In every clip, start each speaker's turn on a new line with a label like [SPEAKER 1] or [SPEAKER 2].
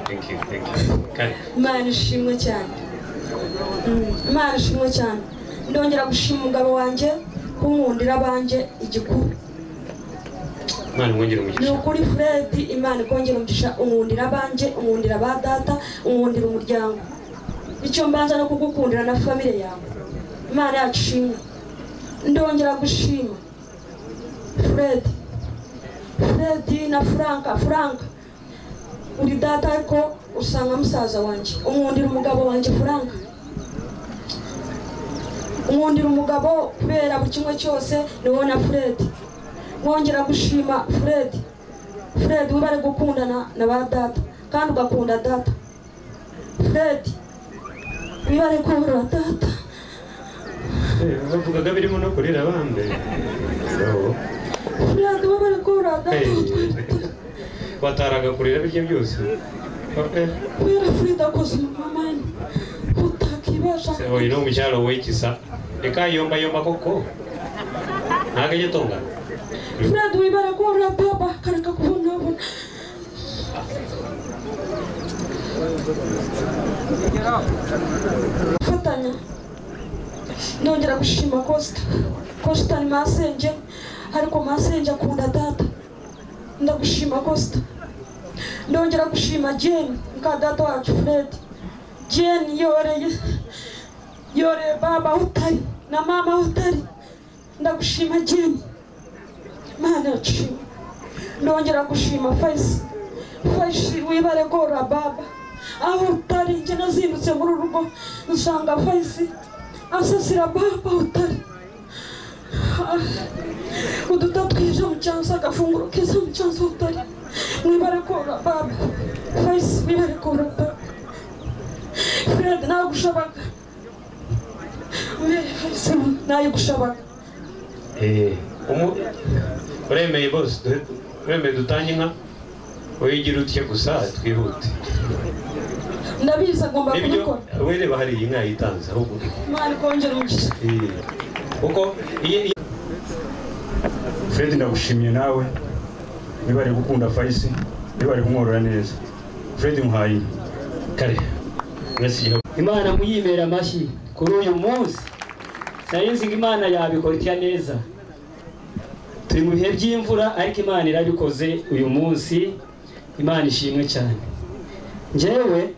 [SPEAKER 1] Thank you. Kare.
[SPEAKER 2] Imana ishimwe cyane. Imana ishimwe cyane. Ndongera gushima umugabo wanjye kunkundira abanje igikuru.
[SPEAKER 1] Imana mwongere umugisha.
[SPEAKER 2] Ni ukuri Fred, Imana ikongera umugisha, unkundira abanje, unkundira ba data, unkundira umuryango. Icyo mbanza no kugukundira na family yawe. Imana yacu ishimwe. Ndongera gushima Fred na Frank uri data ariko usanga musaza wanjye, unkundira umugabo wanjye Frank, unkundira umugabo kubera buri kimwe cyose niwo na Fred. Mwongera gushima Fred wibare gukundana na ba data kandi ugakunda data. Fred wibare kubura data.
[SPEAKER 1] Bavugaga birimo no kurira bambe.
[SPEAKER 2] Fred wibare kubura data.
[SPEAKER 1] Wataraga kurira bijye byose.
[SPEAKER 2] Kubera Fred akoze mama utakibasha.
[SPEAKER 1] Sebo ino mucyaro wekisa. Eka yomba koko. Nagaje tonga.
[SPEAKER 2] Fred wibare kubura baba kareka kubona. Fatanya. Ndongera gushima Costa ni masenge ariko masenge akunda data. Ndagushima Costa. Ndongera gushima Jane nka data wacu Fred. Jane yore baba utari na mama utari. Ndagushima Jane. Mana yacu. Ndongera gushima Faisi wibare gora baba. Aho utari njye nazindutse muri rugo usanga Faisi asasira baba utari. Udutatwije mu cyanza agafunguro keza mu cyanza utari. Mwibare gora baba. Faisi wibare gora baba. Fred nagushabaga. Faisi nayigushabaga.
[SPEAKER 1] Uremeye boss, uremeye dutanye inka. Oyigira utye gusa twihute.
[SPEAKER 2] Ndabiza ngomba kubikora.
[SPEAKER 1] Were bahari inka yitanze ahubwo.
[SPEAKER 2] Imana kongera umugisha.
[SPEAKER 1] Uko
[SPEAKER 3] Fred ndagushimiye nawe. Nibare gukunda Faisi, nibare kumworora neza. Fred muhaye.
[SPEAKER 1] Kare. Merci.
[SPEAKER 4] Imana muyimera amashi kuri uyu munsi. Sayenzi Imana yabikora neza. Turi mu bihe by'imvura ariko Imana irabikoze uyu munsi. Imana ishimwe cyane. Njyewe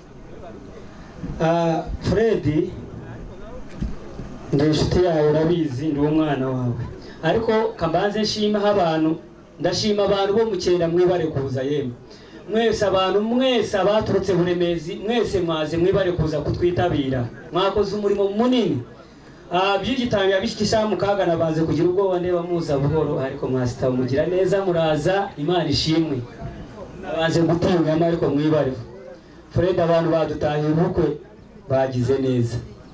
[SPEAKER 4] Fred ndi inshuti yawe urabizi ndi umwana wawe. Ariko kambanze nshima abantu, ndashima abantu bo mukenda mwibare kuza yemwe. Mwese abantu mwese abaturutse Buremezi mwese mwaze mwibare kuza kutwitabira. Mwakoze umurimo munini. By'igitangira bishikisha mukaga nabanze kugira ubwoba ndeba muza buhoro ariko mwasita mugira neza muraza Imana ishimwe. Nabanze gutanga ariko mwibare. Fred abantu badutahiye ubukwe bagize neza.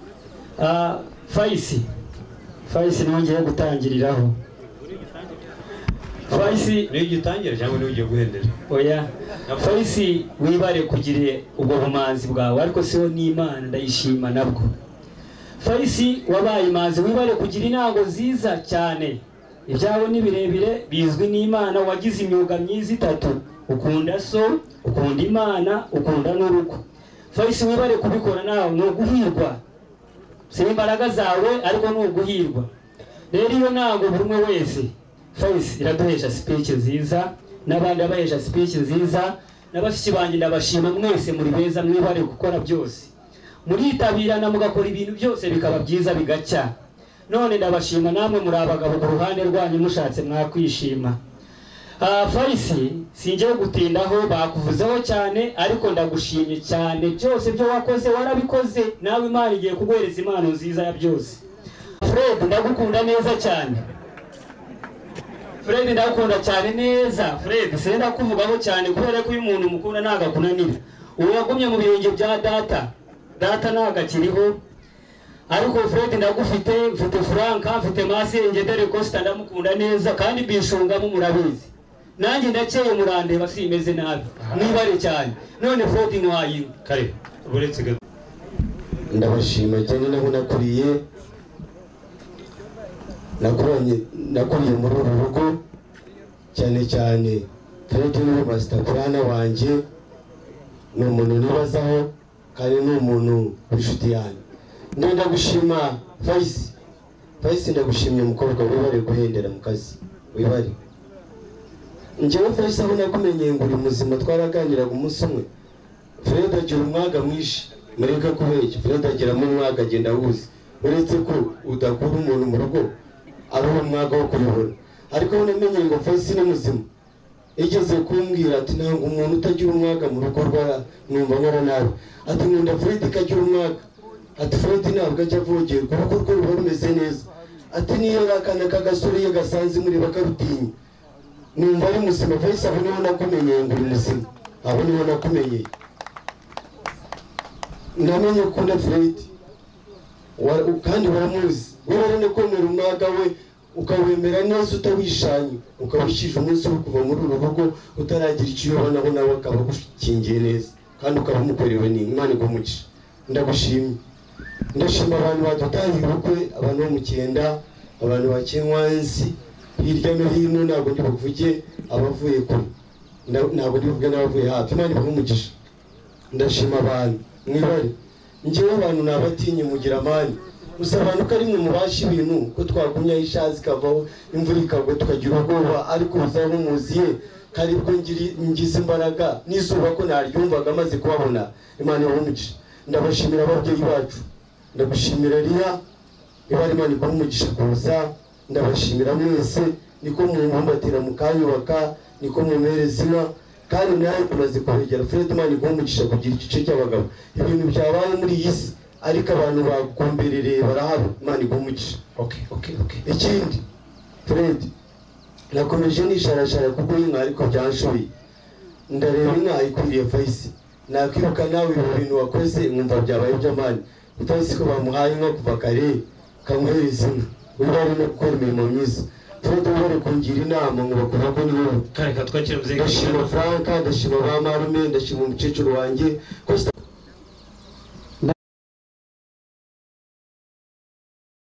[SPEAKER 4] Faisi nongeye gutangiriraho. Faisi
[SPEAKER 1] nigitangira cyangwa ni ugiye guhendera.
[SPEAKER 4] Oya. Faisi wibare kugire ubwo bumanzi bwawe ariko siho n'Imana ndayishima nabwo. Faisi wabaye imanzi wibare kugira intango ziza cyane. Ibyawe ni birebire bizwi n'Imana wagize imyuga myiza itatu. Ukunda so, ukunda Imana, ukunda n'urugo. Faisi wibare kubikora nawe no guhirwa. Si imbaraga zawe ariko no guhirwa. Rero iyo ntango buri umwe wese Faisi iraduhesha speech nziza n'abandi abahesha speech nziza n'abashiki banjye ndabashima mwese muri beza mwibare gukora byose. Muritabirana mugakora ibintu byose bikaba byiza bigacya. None ndabashima namwe muri abagabo ku ruhande rwanyu mushatse mwakwishima. Faisi sinje gutindaho bakuvuzeho cyane ariko ndagushimye cyane byose byo wakoze warabikoze nawe Imana igiye kuguhereza impano nziza ya byose. Fred ndagukunda neza cyane. Fred ndakunda cyane neza. Fred senda kuvugaho cyane kubera ko uyu muntu mukunda nagakunanira. Uwo yagumye mu birenge bya data nagakiriho. Ariko Fred ndagufite mfite Frank mfite Masenge dere Costa ndamukunda neza kandi bishungamo murabizi. Nanjye ndakeye murande basimeze nabi. Mwibare cyane. None Fred nwayi
[SPEAKER 1] kare buretse gato.
[SPEAKER 5] Ndabashima cyane naho nakuriye muri uru rugo cyane Fred ni master plan wanje ni umuntu nibazaho kandi ni umuntu w'inshuti yanjye. Ndenda gushima Faisi ndagushimye umukobwa wibare guhendera mu kazi wibare. Njyewe Faisi aho nakumenyeye ngo uri muzima twaraganiraga umunsi umwe. Fred agira umwaga mwinshi mureka kubeshya. Fred agira mu mwaga agenda wuzi uretse ko udakura umuntu mu rugo ari umwaga wo kuyobora. Ariko namenye ngo Faisi ni muzima. Igeze kumbwira ati ntabwo umuntu utagira umwaga mu rugo rwa numva nkora nabi. Ati nkunda Fred kagira umwaga. Ati Fred ntabwo ajya avogerwa urugo rwe ruba rumeze neza. Ati niyo rakana kagasore ye gasanze muri bakarutinya numva ari muzima. Faisi aho niho nakumenyeye ngo uri muzima. Aho niho nakumenyeye. Namenye ukunda Fred kandi waramuzi. Werane ko mu rumwaga we ukawemera neza utawishanye ukawishije umunsi wo kuva muri uru rugo utaragira icyo ubona aho nawe akaba gukingiye neza kandi ukaba mukorewe ni Imana igumuca. Ndagushimye. Ndashima abantu badutangira ubukwe, abantu bo mu Cyenda, abantu ba Kenkwanzi hirya no hino. Ntabwo ndi buvuge abavuye kure, ntabwo ndi buvuge n'abavuye hafi. Imana igumugisha. Ndashima abantu mwibare. Njyewe abantu nabatinye mugira amani. Gusa abantu ko ari mwe mubasha ibintu ko twagumya ishazi kavaho imvura ikagwa tukagira ubwoba. Ariko uzaho muziye karibwo ngize imbaraga n'izuba ko naryumvaga maze kubabona. Imana igumugisha. Ndabashimira ababyeyi bacu. Ndagushimira Ria ibari Imana igumugisha kuza. Ndabashimira mwese niko mumbatira mukanyubaka niko mumereza inka kandi nawe tumaze kubegera. Fred Imana igumugisha kugira igice cy'abagabo. Ibintu byabaye muri iyi si ariko abantu bagukomberereye barahaba. Imana igumugisha.
[SPEAKER 1] Okay.
[SPEAKER 5] Ikindi Fred nakomeje nisharashara kuko inka ariko byanshoboye. Ndareba inka ikwiriye Faisi. Nakwiruka nawe ibintu wakoze nkumva byabaye by'amani. Faisi ko bamuhaye inka kuva kare kamuhereza inka. Wibare no gukora imirimo myiza. Fred wibare kungira inama ngo bakora ko ni wowe.
[SPEAKER 1] Kare katwakira muzenga.
[SPEAKER 5] Ndashima Frank, ndashima ba Marume, ndashima umukecuru wanjye.